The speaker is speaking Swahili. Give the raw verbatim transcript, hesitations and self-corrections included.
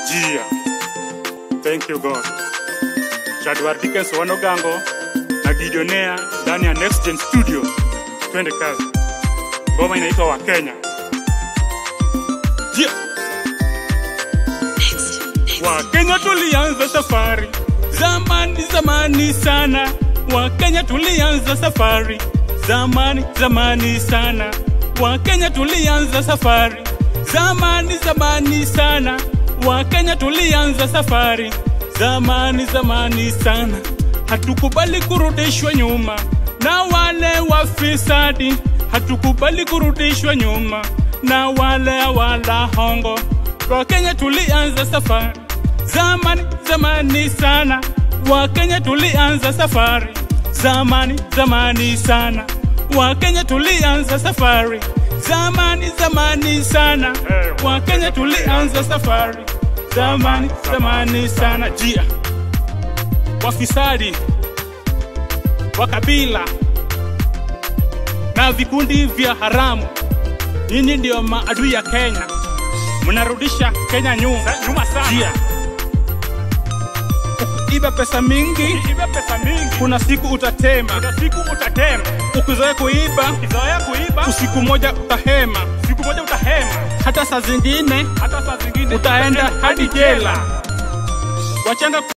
Jia. Thank you God. Jadwar Dickens wanogango na Gidionea ndani ya Next Gen Studio. Twende kazi. Ngoma inaitwa Wakenya. Jia. Wakenya tulianza safari zamani zamani sana. Wakenya tulianza safari zamani zamani sana. Wakenya tulianza safari zamani zamani sana. Wakenya tulianza safari zamani zamani sana. Hatukubali kurudishwa nyuma na wale wafisadi. Hatukubali kurudishwa nyuma na wale wala hongo. Wakenya tulianza safari zamani zamani sana. Wakenya tulianza safari zamani zamani sana. Wakenya tulianza safari zamani zamani sana. Wakenya tulianza safari zamani zamani sana. Jia. Wafisadi wa kabila na vikundi vya haramu, nyinyi ndio maadui ya Kenya. Mnarudisha Kenya nyuma nyuma sana. Jia. Iba pesa mingi, iba pesa mingi, kuna siku utatema, kuna siku utatema. Ukizoea kuiba, ukizoea kuiba, usiku moja utahema, siku moja utahema. Hata saa zingine, hata saa zingine utaenda hadi jela. Wachanga